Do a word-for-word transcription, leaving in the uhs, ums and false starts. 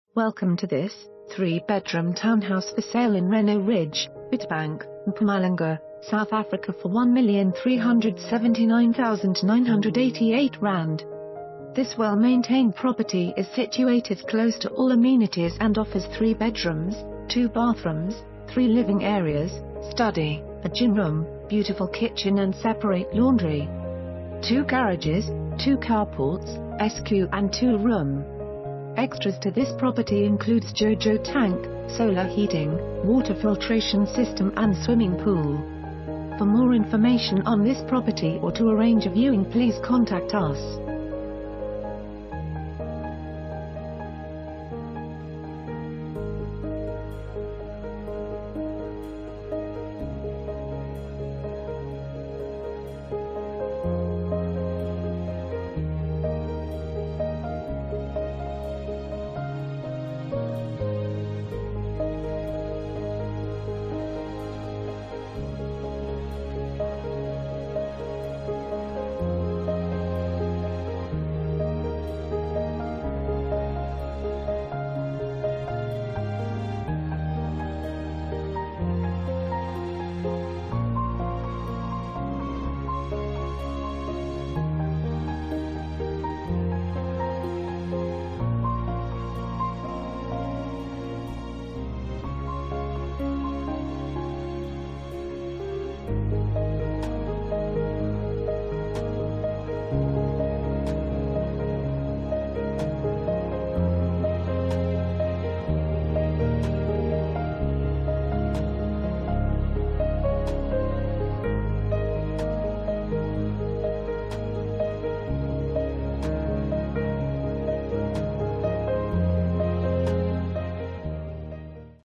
Welcome to this three-bedroom townhouse for sale in Reyno Ridge, Witbank, Mpumalanga, South Africa for one million three hundred seventy-nine thousand nine hundred eighty-eight rand. This well-maintained property is situated close to all amenities and offers three bedrooms, two bathrooms, three living areas, study, a gym room, beautiful kitchen and separate laundry. Two garages, two carports, S Q and two room. Extras to this property includes JoJo tank, solar heating, water filtration system and swimming pool. For more information on this property or to arrange a viewing, please contact us.